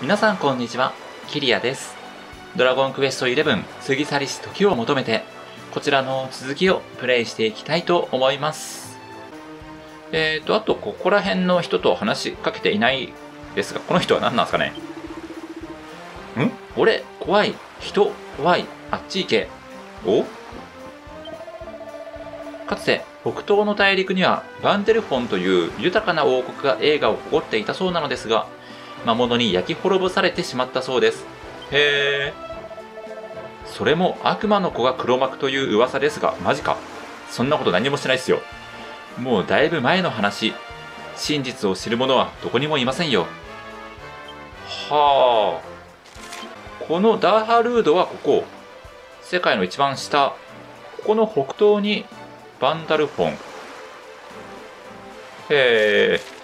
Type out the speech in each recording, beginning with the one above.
皆さんこんにちは、キリアです。ドラゴンクエスト11過ぎ去りし時を求めて、こちらの続きをプレイしていきたいと思います。あとここら辺の人と話しかけていないですが、この人は何なんですかね。俺、怖い。人、怖い。あっち行け。お？かつて北東の大陸にはバンデルフォンという豊かな王国が栄華を誇っていたそうなのですが、魔物に焼き滅ぼされてしまったそうです。へー。それも悪魔の子が黒幕という噂ですが、マジか。そんなこと何もしてないっすよ。もうだいぶ前の話。真実を知る者はどこにもいませんよ。はあ。このダーハルードはここ。世界の一番下。ここの北東にバンダルフォン。へー。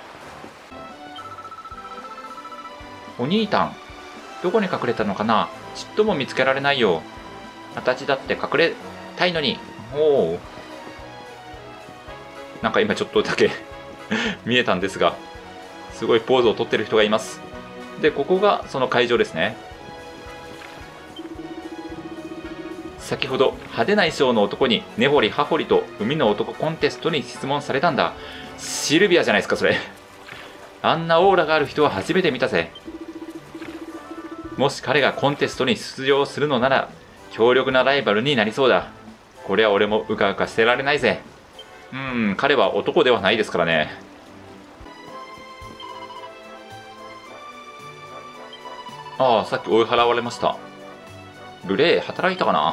お兄たん、どこに隠れたのかな。ちっとも見つけられないよ。私だって隠れたいのに。おお。なんか今ちょっとだけ見えたんですが、すごいポーズをとってる人がいます。で、ここがその会場ですね。先ほど派手な衣装の男に根掘り葉掘りと海の男コンテストに質問されたんだ。シルビアじゃないですか、それ。あんなオーラがある人は初めて見たぜ。もし彼がコンテストに出場するのなら、強力なライバルになりそうだ。こりゃ俺もうかうかしてられないぜ。彼は男ではないですからね。ああ、さっき追い払われました。ルレイ、働いたかな。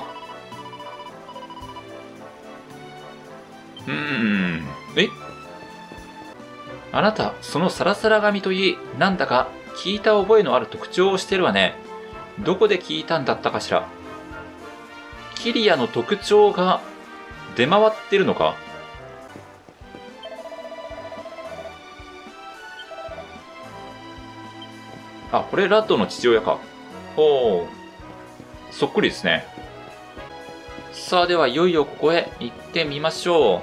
え？あなた、そのサラサラ髪といい、なんだか聞いた覚えのある特徴をしてるわね。どこで聞いたんだったかしら。キリアの特徴が出回ってるのか。あ、これラッドの父親か。おー、そっくりですね。さあ、ではいよいよここへ行ってみましょう。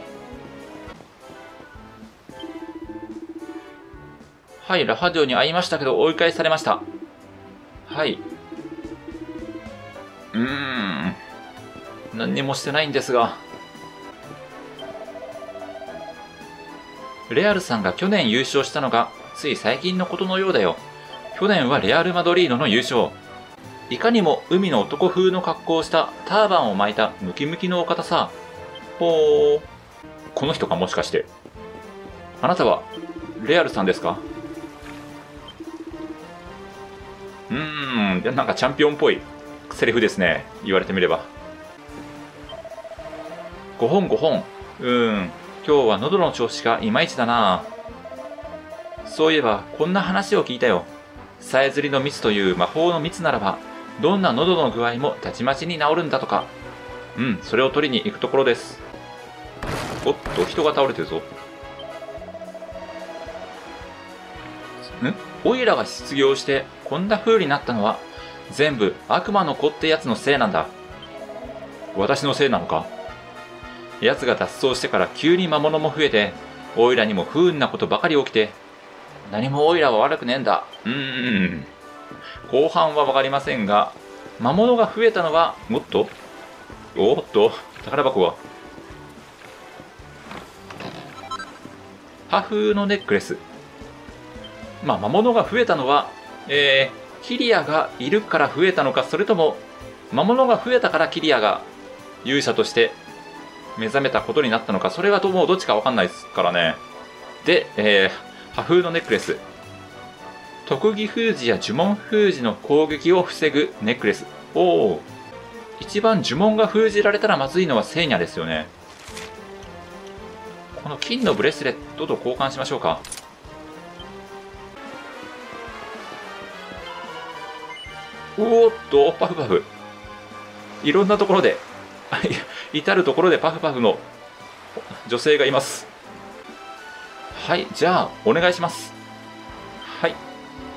はい、ラハデオに会いましたけど追い返されました。はい。何にもしてないんですが。レアルさんが去年優勝したのがつい最近のことのようだよ。去年はレアル・マドリーノの優勝。いかにも海の男風の格好をしたターバンを巻いたムキムキのお方さ。ほー。この人か、もしかして。あなたはレアルさんですか？なんかチャンピオンっぽいセリフですね。言われてみれば。5本5本。今日は喉の調子がいまいちだな。そういえば、こんな話を聞いたよ。さえずりの蜜という魔法の蜜ならば、どんな喉の具合もたちまちに治るんだとか。それを取りに行くところです。おっと、人が倒れてるぞ。オイラが失業してこんな風になったのは全部悪魔の子ってやつのせいなんだ。私のせいなのか。奴が脱走してから急に魔物も増えて、オイラにも不運なことばかり起きて、何もオイラは悪くねえんだ。後半はわかりませんが、魔物が増えたのは、おっと、宝箱は破風のネックレス。魔物が増えたのは、キリアがいるから増えたのか、それとも、魔物が増えたからキリアが勇者として目覚めたことになったのか、それはもうどっちかわかんないですからね。で、破風のネックレス。特技封じや呪文封じの攻撃を防ぐネックレス。おー。一番呪文が封じられたらまずいのはセーニャですよね。この金のブレスレットと交換しましょうか。おーっと、パフパフ。いろんなところで、至るところでパフパフの女性がいます。はい、じゃあ、お願いします。はい。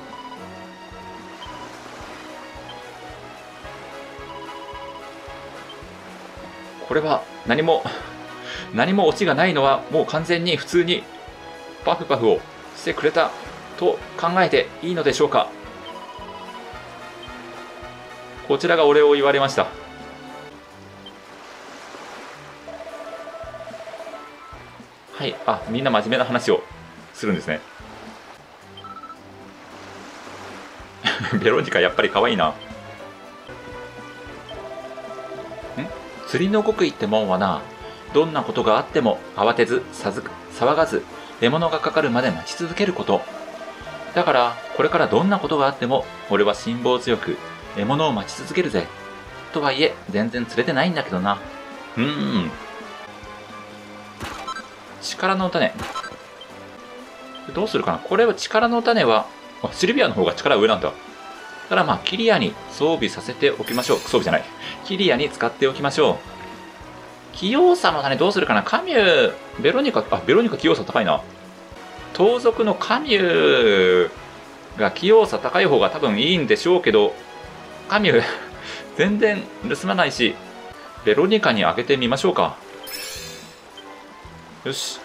これは、何もオチがないのは、もう完全に普通にパフパフをしてくれたと考えていいのでしょうか。 こちらがお礼を言われました。はい。あ、みんな真面目な話をするんですね。ベロニカやっぱり可愛いな。釣りの極意ってもんはな、どんなことがあっても慌てず騒がず獲物がかかるまで待ち続けること。だからこれからどんなことがあっても俺は辛抱強く獲物を待ち続けるぜ。とはいえ全然釣れてないんだけどな。力の種。どうするかな。これは力の種は、シルビアの方が力上なんだ。だからまあキリアに装備させておきましょう。装備じゃない。キリアに使っておきましょう。器用さの種どうするかな。カミュー、ベロニカ器用さ高いな。盗賊のカミューが器用さ高い方が多分いいんでしょうけど、カミュー全然盗まないし、ベロニカにあげてみましょうか。よし。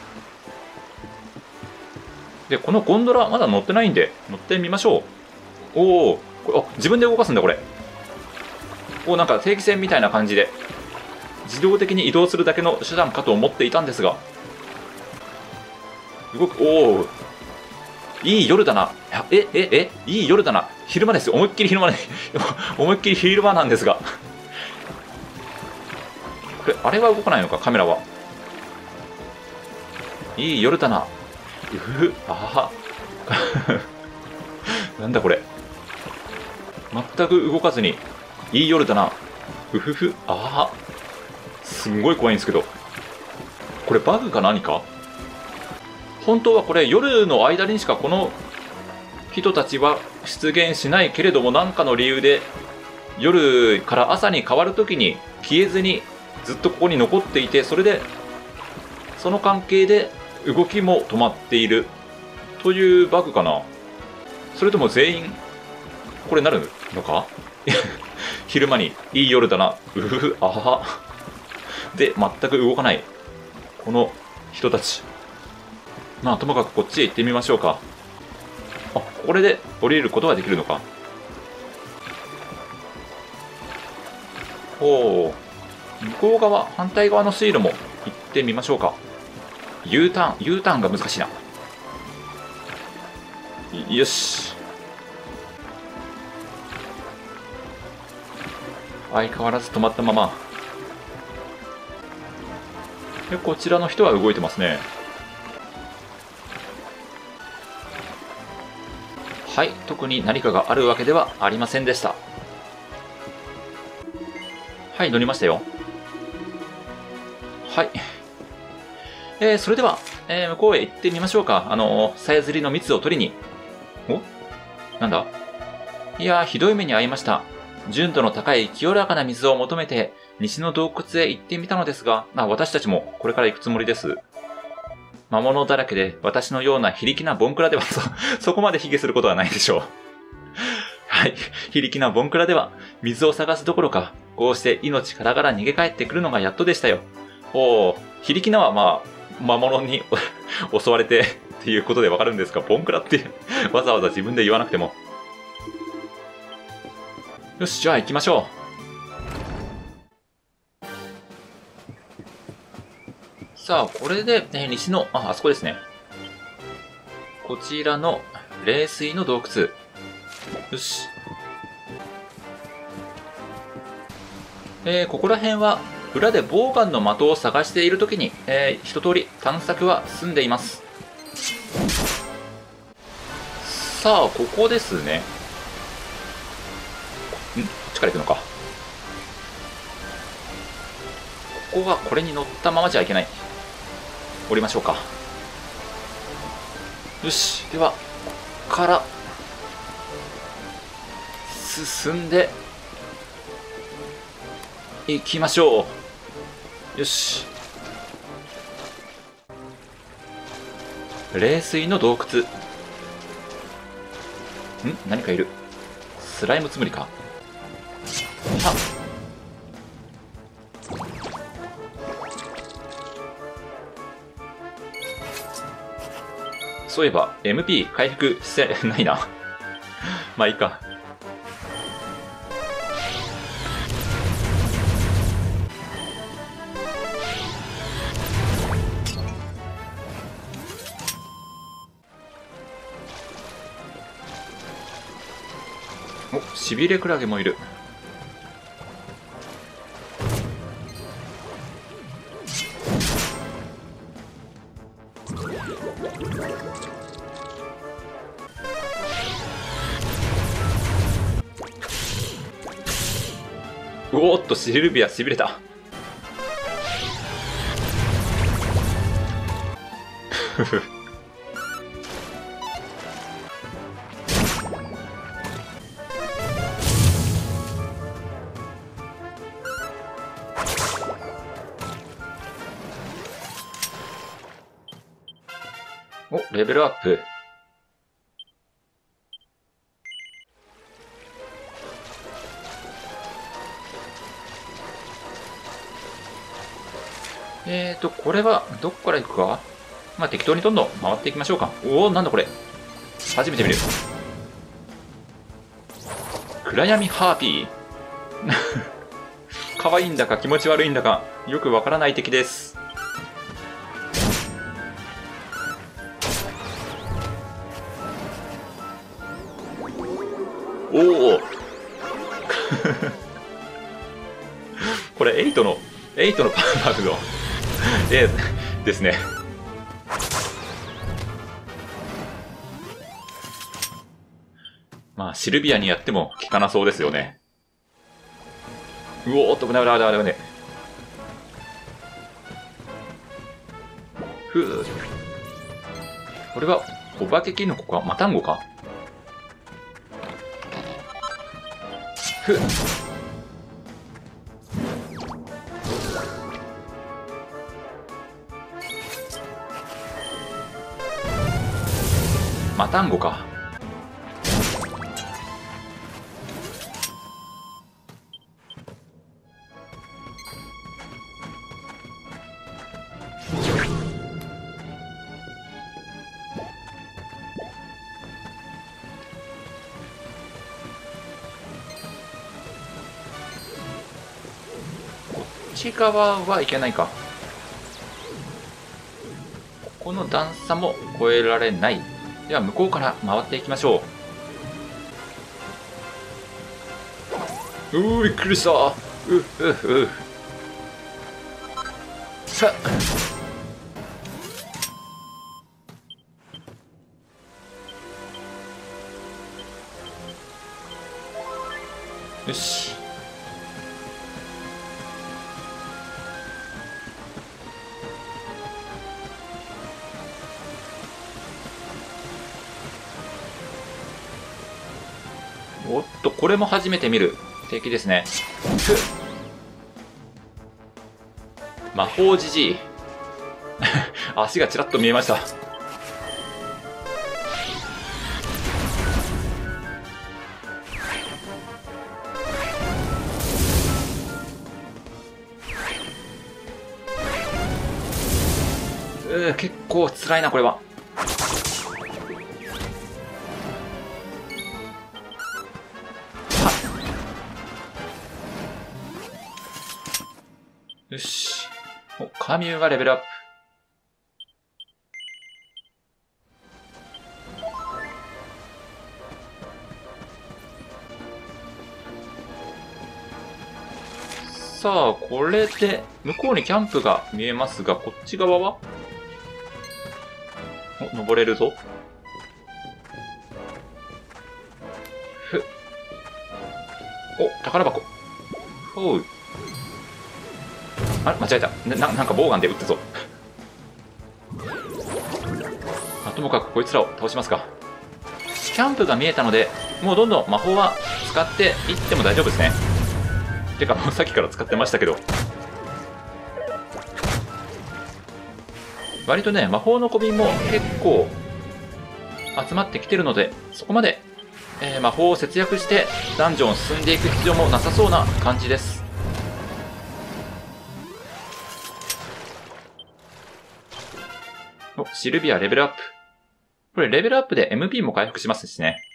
で、このゴンドラまだ乗ってないんで、乗ってみましょう。おお、自分で動かすんだ、これ。なんか定期船みたいな感じで、自動的に移動するだけの手段かと思っていたんですが、動く、いい夜だな。いい夜だな。昼間ですよ。思いっきり昼間で、思いっきり昼間なんですが。これ、あれは動かないのか、カメラは。いい夜だな。なんだこれ。全く動かずに、いい夜だな。すんごい怖いんですけど。これバグか何か。本当はこれ夜の間にしかこの人たちは出現しないけれども、何かの理由で夜から朝に変わるときに消えずにずっとここに残っていて、それでその関係で動きも止まっているというバグかな。それとも全員これなるのか。昼間にいい夜だな。で全く動かないこの人たち。まあともかくこっちへ行ってみましょうか。これで降りることができるのか。向こう側、反対側の水路も行ってみましょうか。U ターンが難しいな。よし。相変わらず止まったまま。で、こちらの人は動いてますね。はい、特に何かがあるわけではありませんでした。はい、乗りましたよ。はい。それでは、向こうへ行ってみましょうか。さえずりの蜜を取りに。なんだ。いやー、ひどい目に遭いました。純度の高い清らかな水を求めて、西の洞窟へ行ってみたのですが、私たちもこれから行くつもりです。魔物だらけで私のような非力なボンクラではそこまで卑下することはないでしょう。はい。非力なボンクラでは水を探すどころか、こうして命からがら逃げ帰ってくるのがやっとでしたよ。非力なは魔物に襲われてっていうことでわかるんですが、ボンクラってわざわざ自分で言わなくても。よし、じゃあ行きましょう。さあ、これで、西の、あそこですね。こちらの冷水の洞窟。よし。ここら辺は、裏でボウガンの的を探しているときに、一通り探索は済んでいます。さあ、ここですね。こっちから行くのか。ここがこれに乗ったままじゃいけない。降りましょうか。よし。では、ここから、進んで、行きましょう。よし。冷水の洞窟。何かいる。スライムつむりか。そういえば MP 回復してないな。まあいいか。 お、しびれクラゲもいる。おーっと、シルビアしびれた。ふふ。お、レベルアップ。これは、どこから行くか。まあ、適当にどんどん回っていきましょうか。おお、なんだこれ。初めて見る。暗闇ハーピー。可愛いんだか気持ち悪いんだか、よくわからない敵です。おおこれ8のパワーのですね。まあシルビアにやっても効かなそうですよね。うおーっと、危ない危ない危ない危ない。ふう。これはお化けキノコかマタンゴか。ふっ。マタンゴか。こっち側はいけないか。ここの段差も越えられない。では向こうから回っていきましょう。びっくりした。さっ。よし。おっと、これも初めて見る敵ですね。魔法じじい。足がちらっと見えました。結構辛いな、これは。よし。お、カミューがレベルアップ。さあ、これで、向こうにキャンプが見えますが、こっち側はお、登れるぞ。ふっ。お、宝箱。ほう。あれ間違えた。なんかボウガンで撃ったぞ。ともかくこいつらを倒しますか。キャンプが見えたので、もうどんどん魔法は使っていっても大丈夫ですね。てかもうさっきから使ってましたけど。割とね、魔法の小瓶も結構集まってきてるので、そこまで、魔法を節約してダンジョンを進んでいく必要もなさそうな感じです。お、シルビアレベルアップ。これレベルアップで MP も回復しますしね。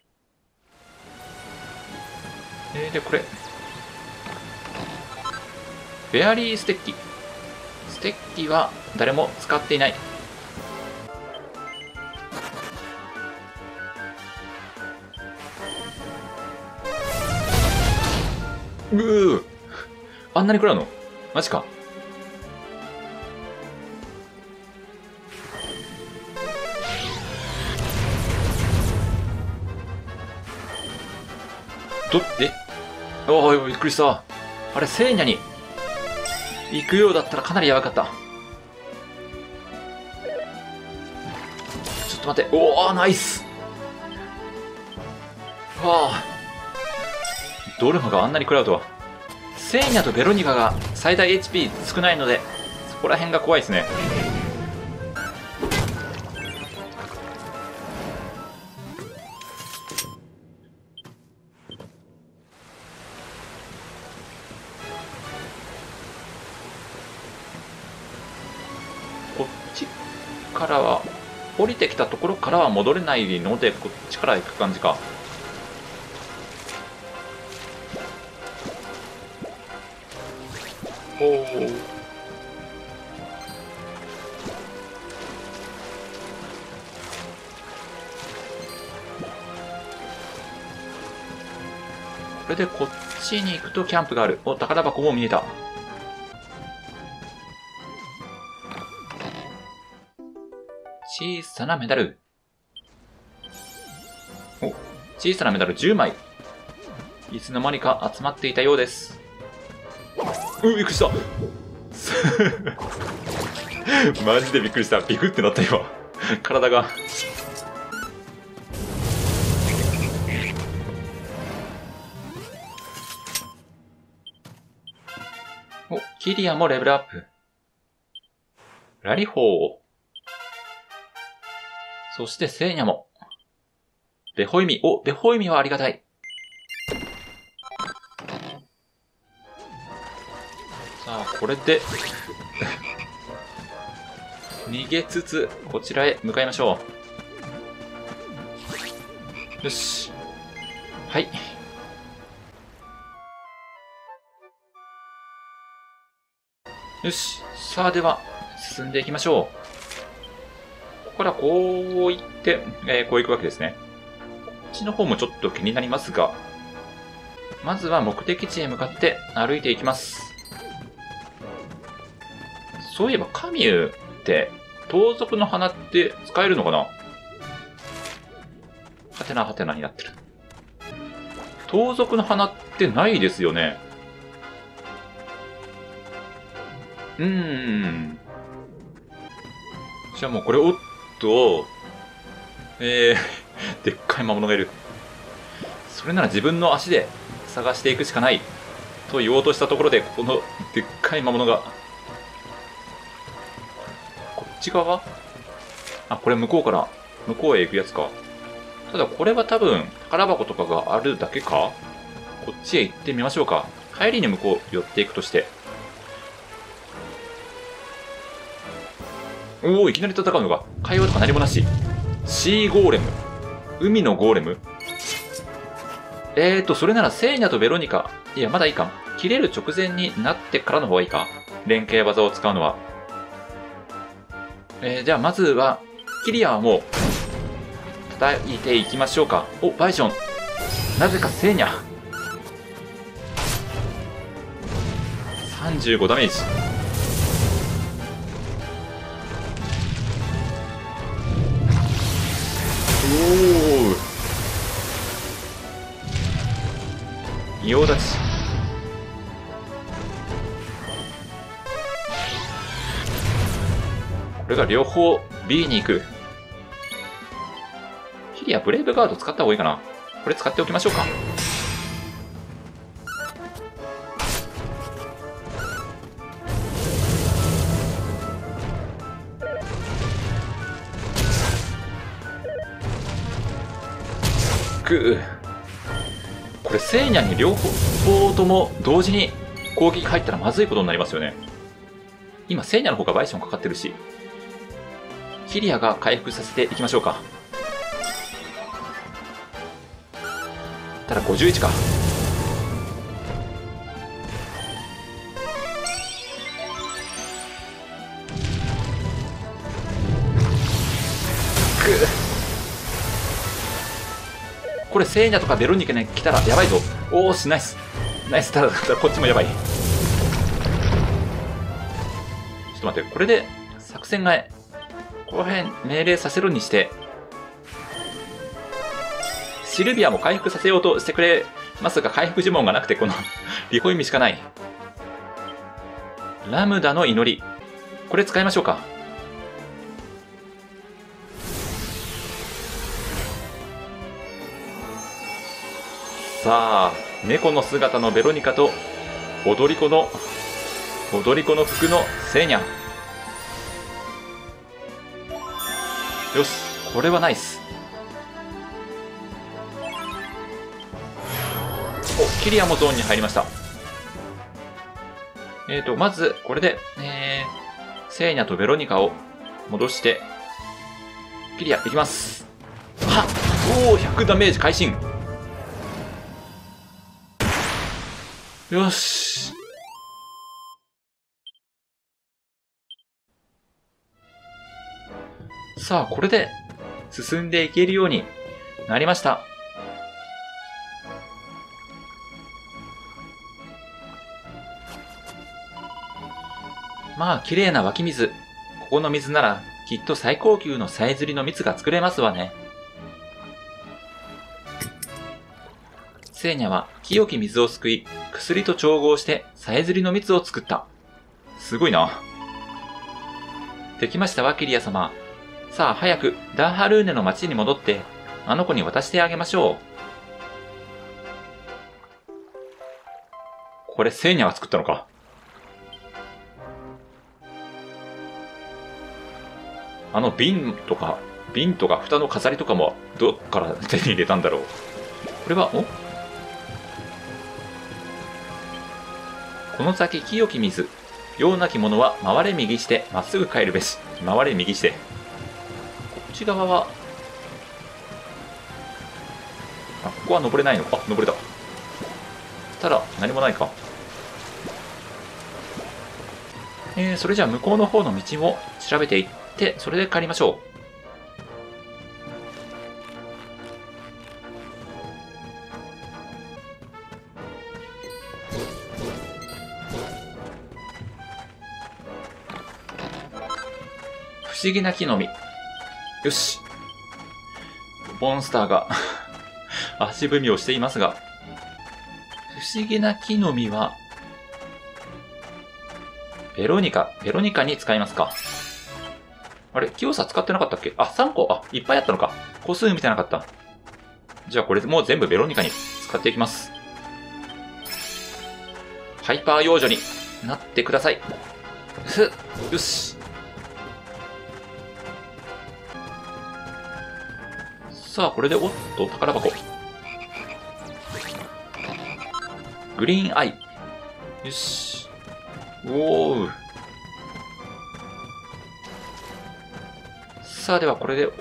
で、これ。ベアリーステッキ。ステッキは誰も使っていない。 あんなに食らうのマジか。おい、びっくりした。あれ、聖ニャに行くようだったらかなりやばかった。ちょっと待って。おお、ナイス。はあ。ドルマがあんなに食らうとは。聖ニャとベロニカが最大 HP 少ないので、そこら辺が怖いですね。こっちからは、降りてきたところからは戻れないので、こっちから行く感じか。おお。これでこっちに行くとキャンプがある。お、宝箱も見えた。小さなメダル。お、小さなメダル10枚。いつの間にか集まっていたようです。びっくりした。マジでびっくりした。ビクってなった今。体が。お、キリアもレベルアップ。ラリホー。そしてセーニャも。ベホイミ。お、ベホイミはありがたい。さあ、これで、逃げつつ、こちらへ向かいましょう。よし。はい。よし。さあ、では、進んでいきましょう。ここからこう行って、こう行くわけですね。こっちの方もちょっと気になりますが、まずは目的地へ向かって歩いていきます。そういえば、カミューって、盗賊の花って使えるのかな？はてなはてなになってる。盗賊の花ってないですよね。じゃあもうこれ、おっと、でっかい魔物がいる。それなら自分の足で探していくしかないと言おうとしたところで、このでっかい魔物が、こっち側？あ、これ向こうから向こうへ行くやつか。ただこれは多分宝箱とかがあるだけか。こっちへ行ってみましょうか。帰りに向こう寄っていくとして。おお、いきなり戦うのか。会話とか何もなし。シーゴーレム。海のゴーレム。それならセーニャとベロニカ。いや、まだいいか。切れる直前になってからの方がいいか。連携技を使うのは。じゃあまずは、キリアはもう、叩いていきましょうか。お、バイション。なぜかセーニャ。35ダメージ。おお。仁王立ち。これが両方 B に行く。キリアブレイブガード使った方がいいかな。これ使っておきましょうか。これセーニャに両方とも同時に攻撃入ったらまずいことになりますよね。今セーニャの方がバイションかかってるし、キリアが回復させていきましょうか。ただ51か。これセーニャとかベロニカに来たらやばいぞ。おーし、ナイス。 ナイス。ただこっちもやばい。ちょっと待って、これで作戦替え。この辺命令させるにして、シルビアも回復させようとしてくれますが、回復呪文がなくて、このリホイミしかない。ラムダの祈り。これ使いましょうか。さあ、猫の姿のベロニカと、踊り子の服のセーニャ。よし、これはナイス。お、キリアもゾーンに入りました。まず、これで、セーニャとベロニカを戻して、キリア、いきます。はっ、おお、100ダメージ会心。よし。さあ、これで進んでいけるようになりました。まあ、綺麗な湧き水。ここの水なら、きっと最高級のさえずりの蜜が作れますわね。セーニャは清き水をすくい、薬と調合してさえずりの蜜を作った。すごいな。できましたわ、キリア様。さあ、早くダーハルーネの町に戻って、あの子に渡してあげましょう。これ、セーニャが作ったのか。あの瓶とか蓋の飾りとかもどっから手に入れたんだろう。これは、この先清き水。用なき者は回れ右して、まっすぐ帰るべし。回れ右して。こっち側は、ここは登れないのか。登れた。ただ、何もないか。それじゃあ向こうの方の道を調べていって、それで帰りましょう。不思議な木の実。よし。モンスターが足踏みをしていますが、不思議な木の実は、ベロニカに使いますか。あれ、清さ使ってなかったっけ。あ、3個。あ、いっぱいあったのか。個数見てなかった。じゃあこれもう全部ベロニカに使っていきます。ハイパー幼女になってください。よし。さあ、これで、おっと、宝箱。グリーンアイ。よし。おー。さあ、ではこれで、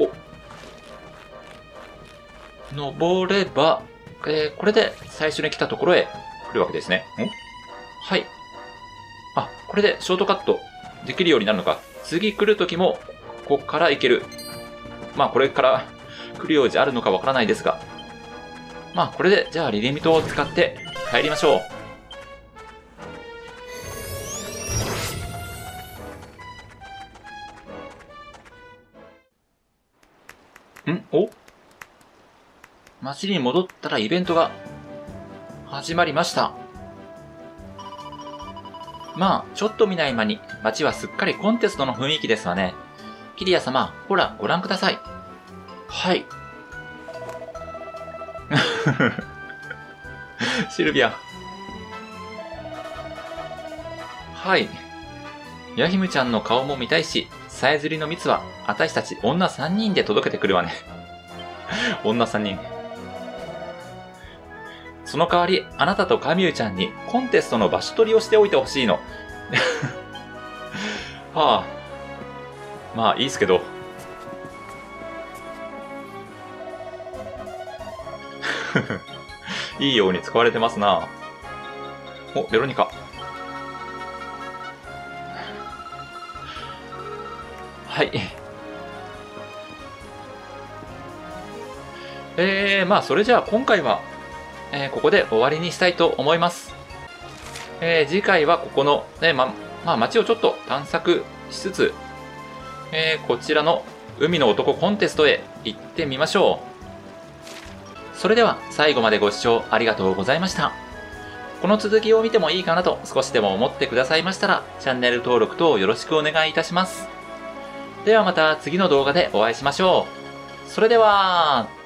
登れば、これで最初に来たところへ来るわけですね。はい。あ、これでショートカットできるようになるのか。次来るときも、ここから行ける。まあ、これから来るようじゃあるのかわからないですが。まあ、これで、じゃあリリミトを使って帰りましょう。街に戻ったらイベントが始まりました。まあ、ちょっと見ない間に街はすっかりコンテストの雰囲気ですわね。キリア様、ほら、ご覧ください。はい。シルビア。はい。ヤヒムちゃんの顔も見たいし、さえずりの蜜は、私たち女3人で届けてくるわね。女3人。その代わり、あなたとカミューちゃんにコンテストの場所取りをしておいてほしいの。はあ。まあ、いいっすけど。いいように使われてますな。お、ベロニカ。はい。まあ、それじゃあ今回は、ここで終わりにしたいと思います。 次回はここの、ね、街をちょっと探索しつつ、こちらの海の男コンテストへ行ってみましょう。それでは最後までご視聴ありがとうございました。この続きを見てもいいかなと少しでも思ってくださいましたら、チャンネル登録等よろしくお願いいたします。ではまた次の動画でお会いしましょう。それでは。